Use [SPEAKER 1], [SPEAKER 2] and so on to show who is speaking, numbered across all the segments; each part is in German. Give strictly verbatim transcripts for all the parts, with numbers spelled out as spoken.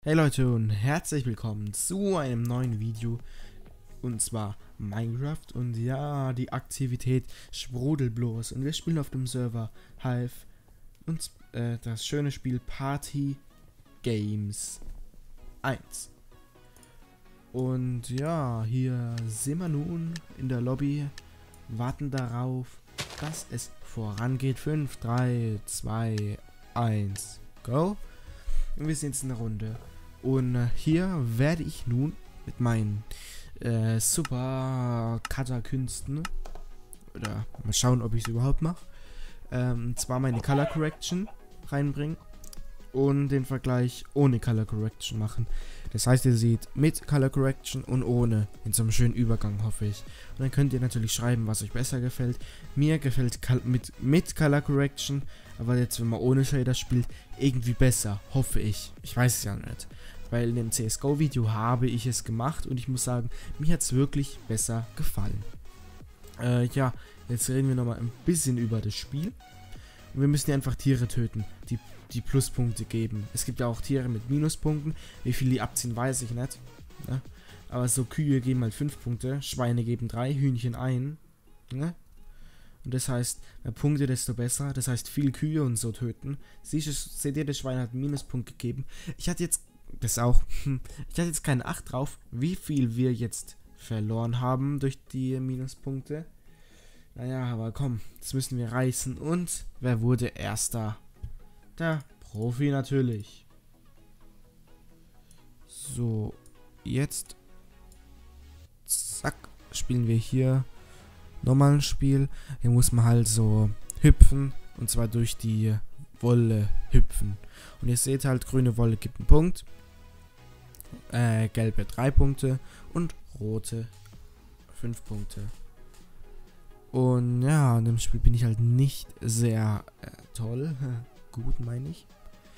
[SPEAKER 1] Hey Leute und herzlich willkommen zu einem neuen Video, und zwar Minecraft. Und ja, die Aktivität sprudelt bloß und wir spielen auf dem Server Hive und äh, das schöne Spiel Party Games eins. Und ja, hier sind wir nun in der Lobby, warten darauf, dass es vorangeht. fünf, drei, zwei, eins, go! Und wir sind jetzt in der Runde. Und äh, hier werde ich nun mit meinen äh, super Cutter-Künsten, oder mal schauen, ob ich es überhaupt mache, ähm, zwar meine Color Correction reinbringen und den Vergleich ohne Color Correction machen. Das heißt, ihr seht mit Color Correction und ohne in so einem schönen Übergang, hoffe ich. Und dann könnt ihr natürlich schreiben, was euch besser gefällt. Mir gefällt mit, mit Color Correction, aber jetzt, wenn man ohne Shader spielt, irgendwie besser, hoffe ich. Ich weiß es ja nicht. Weil in dem C S G O-Video habe ich es gemacht und ich muss sagen, mir hat es wirklich besser gefallen. Äh, ja, jetzt reden wir nochmal ein bisschen über das Spiel. Und wir müssen hier einfach Tiere töten, die, die Pluspunkte geben. Es gibt ja auch Tiere mit Minuspunkten. Wie viel die abziehen, weiß ich nicht. Ne? Aber so Kühe geben halt fünf Punkte, Schweine geben drei, Hühnchen ein. Ne? Und das heißt, mehr Punkte, desto besser. Das heißt, viel Kühe und so töten. Siehst du, seht ihr, das Schwein hat einen Minuspunkt gegeben. Ich hatte jetzt, das auch, ich hatte jetzt keine Acht drauf, wie viel wir jetzt verloren haben durch die Minuspunkte. Naja, aber komm, das müssen wir reißen. Und wer wurde Erster? Der Profi natürlich. So, jetzt, zack, spielen wir hier nochmal ein Spiel. Hier muss man halt so hüpfen, und zwar durch die Wolle hüpfen. Und ihr seht halt, grüne Wolle gibt einen Punkt, äh, gelbe drei Punkte und rote fünf Punkte. Und ja, in dem Spiel bin ich halt nicht sehr äh, toll. Gut, meine ich.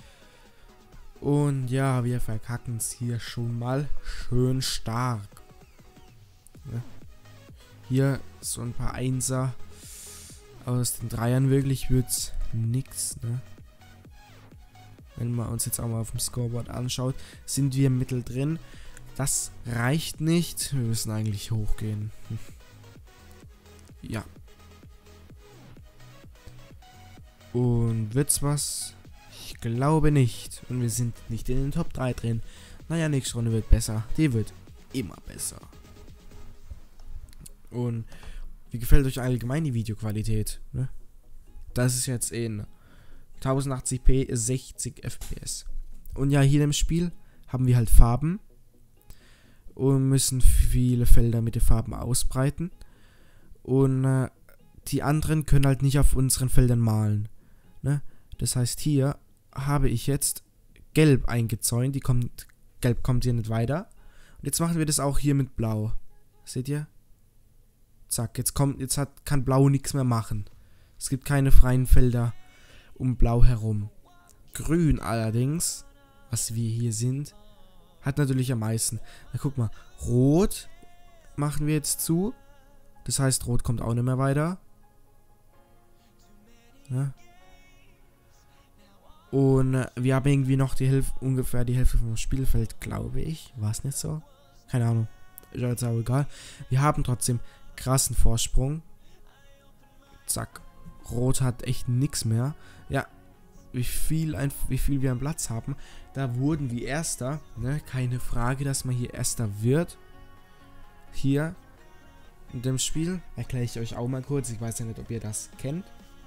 [SPEAKER 1] Und ja, wir verkacken es hier schon mal schön stark. Ja. Hier so ein paar Einser. Aus den Dreiern wirklich wird's nix, ne? Wenn man uns jetzt auch mal auf dem Scoreboard anschaut, sind wir mittendrin. Das reicht nicht. Wir müssen eigentlich hochgehen. Ja. Und wird's was? Ich glaube nicht. Und wir sind nicht in den Top drei drin. Naja, nächste Runde wird besser. Die wird immer besser. Und wie gefällt euch allgemein die Videoqualität? Ne? Das ist jetzt in tausendachtzig p, sechzig F P S. Und ja, hier im Spiel haben wir halt Farben. Und müssen viele Felder mit den Farben ausbreiten. Und äh, die anderen können halt nicht auf unseren Feldern malen. Ne? Das heißt, hier habe ich jetzt gelb eingezäunt. Die kommt, gelb kommt hier nicht weiter. Und jetzt machen wir das auch hier mit blau. Seht ihr? Zack, jetzt kommt, jetzt hat, kann blau nichts mehr machen. Es gibt keine freien Felder um blau herum. Grün allerdings, was wir hier sind, hat natürlich am meisten. Na, guck mal, rot machen wir jetzt zu. Das heißt, rot kommt auch nicht mehr weiter. Ja. Und äh, wir haben irgendwie noch die Hälfte, ungefähr die Hälfte vom Spielfeld, glaube ich. War es nicht so? Keine Ahnung. Ist jetzt auch egal. Wir haben trotzdem krassen Vorsprung. Zack. Rot hat echt nichts mehr. Ja. Wie viel, ein, wie viel wir am Platz haben. Da wurden wir Erster. Ne? Keine Frage, dass man hier Erster wird. Hier. In dem Spiel. Erkläre ich euch auch mal kurz. Ich weiß ja nicht, ob ihr das kennt.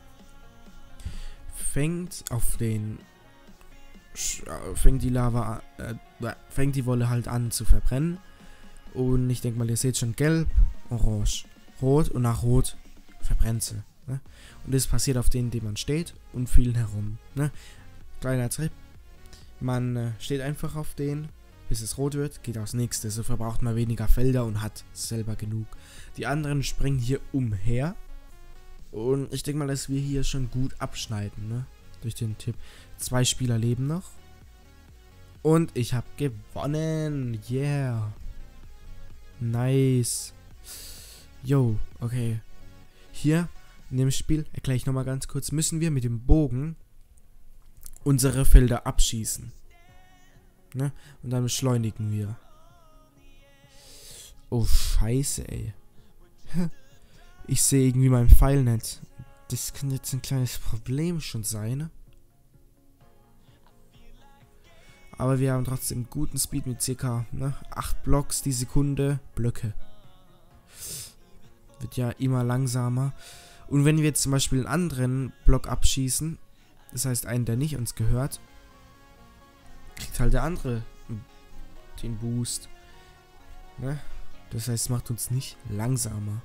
[SPEAKER 1] Fängt auf den. Fängt die Lava. Äh, fängt die Wolle halt an zu verbrennen. Und ich denke mal, ihr seht schon gelb, orange, rot und nach rot verbrennt sie. Ne? Und das passiert auf denen, die man steht und vielen herum. Ne? Kleiner Tipp. Man äh, steht einfach auf denen, bis es rot wird, geht aufs nächste. So verbraucht man weniger Felder und hat selber genug. Die anderen springen hier umher. Und ich denke mal, dass wir hier schon gut abschneiden. Ne? Durch den Tipp. Zwei Spieler leben noch. Und ich habe gewonnen. Yeah. Nice. Yo, okay. Hier in dem Spiel, erkläre ich nochmal ganz kurz, müssen wir mit dem Bogen unsere Felder abschießen. Ne? Und dann beschleunigen wir. Oh, scheiße, ey. Ich sehe irgendwie meinen Pfeil nicht. Das kann jetzt ein kleines Problem schon sein. Ne? Aber wir haben trotzdem guten Speed mit ca. Ne, acht Blocks die Sekunde. Blöcke. Wird ja immer langsamer. Und wenn wir jetzt zum Beispiel einen anderen Block abschießen, das heißt einen, der nicht uns gehört, kriegt halt der andere den Boost. Ne? Das heißt, es macht uns nicht langsamer.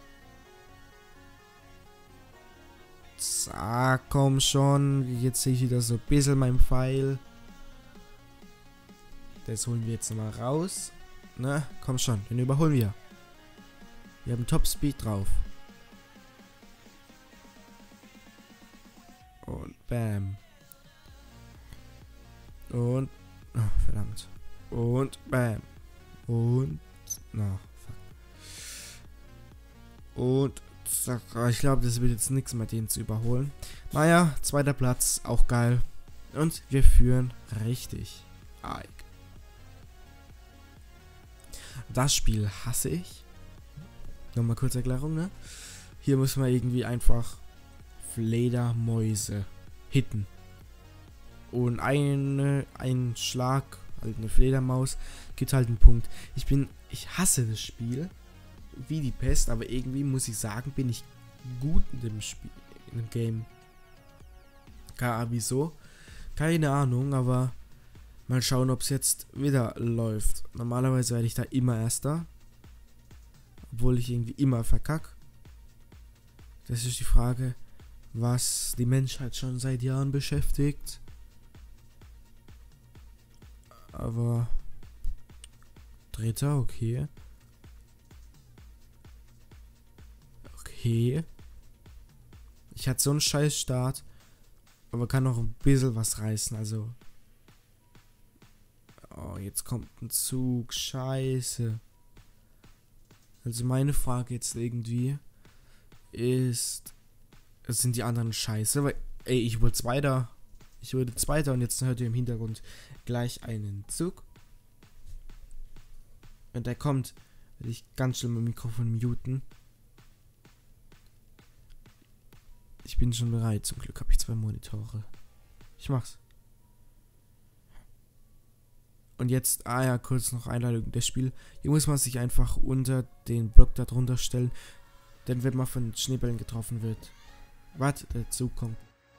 [SPEAKER 1] Zack, komm schon. Jetzt sehe ich wieder so ein bisschen mein Pfeil. Das holen wir jetzt mal raus. Na, komm schon, den überholen wir. Wir haben Top Speed drauf. Und bam. Und. Oh, verdammt. Und bam. Und. Na, fuck. Und. Zack. Ich glaube, das wird jetzt nichts mehr, den zu überholen. Naja, zweiter Platz. Auch geil. Und wir führen richtig. Arg. Das Spiel hasse ich. Nochmal kurz Erklärung, ne? Hier muss man irgendwie einfach Fledermäuse hitten. Und eine, ein Schlag, halt eine Fledermaus, gibt halt einen Punkt. Ich bin, ich hasse das Spiel wie die Pest, aber irgendwie muss ich sagen, bin ich gut in dem Spiel, in dem Game. Keine Ahnung wieso. Keine Ahnung, aber mal schauen, ob es jetzt wieder läuft. Normalerweise werde ich da immer Erster. Obwohl ich irgendwie immer verkack. Das ist die Frage, was die Menschheit schon seit Jahren beschäftigt. Aber Dritter, okay. Okay. Ich hatte so einen scheiß Start, aber kann noch ein bisschen was reißen, also. Oh, jetzt kommt ein Zug, scheiße. Also meine Frage jetzt irgendwie ist, sind die anderen scheiße? Weil, ey, ich wurde Zweiter. Ich wurde Zweiter und jetzt hört ihr im Hintergrund gleich einen Zug. Wenn der kommt, werde ich ganz schlimm im Mikrofon muten. Ich bin schon bereit. Zum Glück habe ich zwei Monitore. Ich mach's. Und jetzt, ah ja, kurz noch Einleitung. Das Spiel, hier muss man sich einfach unter den Block da drunter stellen. Denn wenn man von Schneebällen getroffen wird. Warte, der Zug kommt.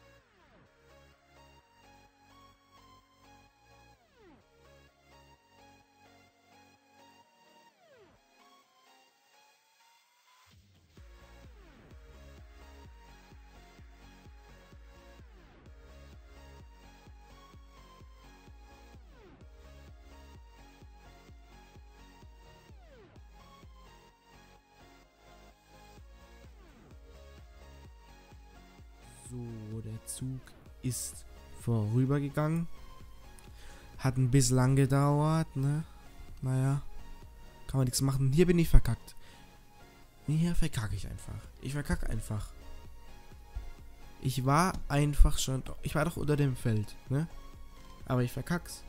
[SPEAKER 1] So, der Zug ist vorübergegangen. Hat ein bisschen lang gedauert, ne? Naja, kann man nichts machen. Hier bin ich verkackt. Hier verkacke ich einfach. Ich verkacke einfach. Ich war einfach schon... Ich war doch unter dem Feld, ne? Aber ich verkack's.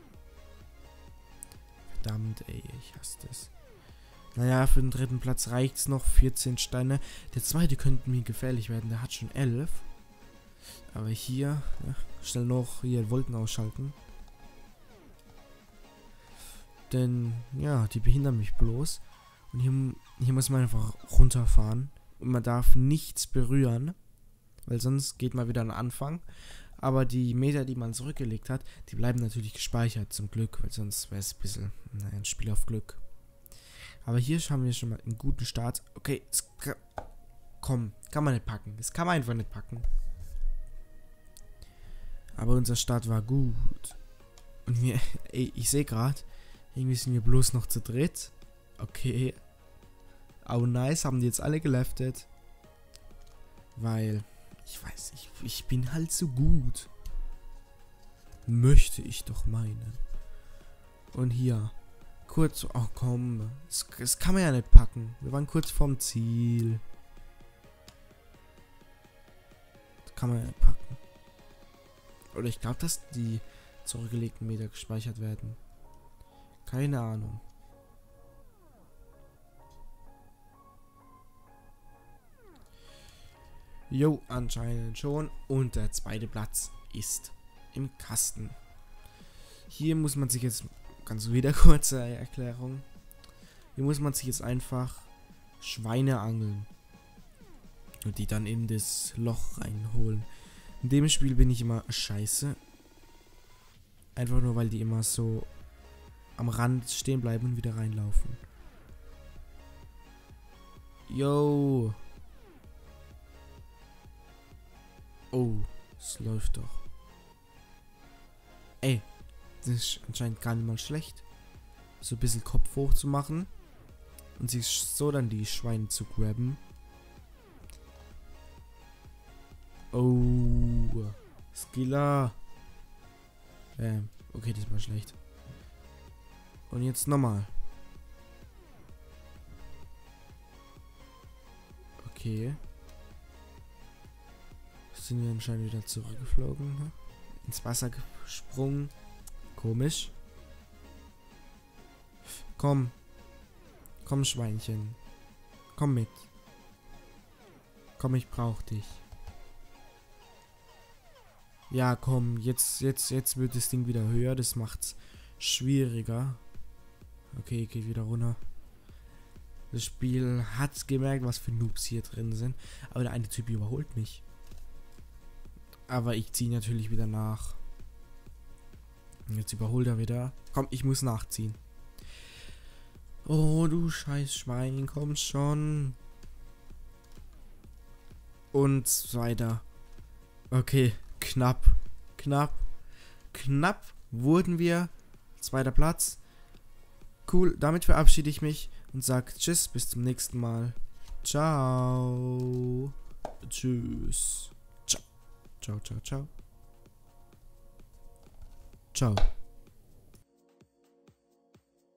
[SPEAKER 1] Verdammt, ey, ich hasse das. Naja, für den dritten Platz reicht's noch. vierzehn Steine. Der zweite könnte mir gefährlich werden. Der hat schon elf. Aber hier, ja, schnell noch hier Wolken ausschalten. Denn, ja, die behindern mich bloß. Und hier, hier muss man einfach runterfahren. Und man darf nichts berühren. Weil sonst geht man wieder an den Anfang. Aber die Meter, die man zurückgelegt hat, die bleiben natürlich gespeichert, zum Glück. Weil sonst wäre es ein bisschen, naja, ein Spiel auf Glück. Aber hier haben wir schon mal einen guten Start. Okay, kann, komm, kann man nicht packen. Das kann man einfach nicht packen. Aber unser Start war gut. Und wir, ey, ich sehe gerade, irgendwie sind wir bloß noch zu dritt. Okay. Oh nice, haben die jetzt alle geleftet. Weil, ich weiß, ich, ich bin halt so gut. Möchte ich doch meinen. Und hier, kurz, oh komm, das, das kann man ja nicht packen. Wir waren kurz vorm Ziel. Das kann man ja nicht packen. Oder ich glaube, dass die zurückgelegten Meter gespeichert werden. Keine Ahnung. Jo, anscheinend schon. Und der zweite Platz ist im Kasten. Hier muss man sich jetzt, ganz wieder kurze Erklärung, hier muss man sich jetzt einfach Schweine angeln. Und die dann in das Loch reinholen. In dem Spiel bin ich immer scheiße. Einfach nur, weil die immer so am Rand stehen bleiben und wieder reinlaufen. Yo. Oh, es läuft doch. Ey, das ist anscheinend gar nicht mal schlecht. So ein bisschen Kopf hoch zu machen. Und sich so dann die Schweine zu grabben. Oh, Skiller. Ähm, okay, das war schlecht. Und jetzt nochmal. Okay. Sind wir anscheinend wieder zurückgeflogen. Ne? Ins Wasser gesprungen. Komisch. Komm. Komm, Schweinchen. Komm mit. Komm, ich brauch dich. Ja, komm, jetzt, jetzt, jetzt wird das Ding wieder höher. Das macht's schwieriger. Okay, geht wieder runter. Das Spiel hat gemerkt, was für Noobs hier drin sind. Aber der eine Typ überholt mich. Aber ich ziehe natürlich wieder nach. Und jetzt überholt er wieder. Komm, ich muss nachziehen. Oh, du scheiß Schwein, komm schon. Und weiter. Okay, knapp. Knapp. Knapp wurden wir. Zweiter Platz. Cool, damit verabschiede ich mich und sage tschüss, bis zum nächsten Mal. Ciao. Tschüss. Ciao, ciao, ciao. Ciao.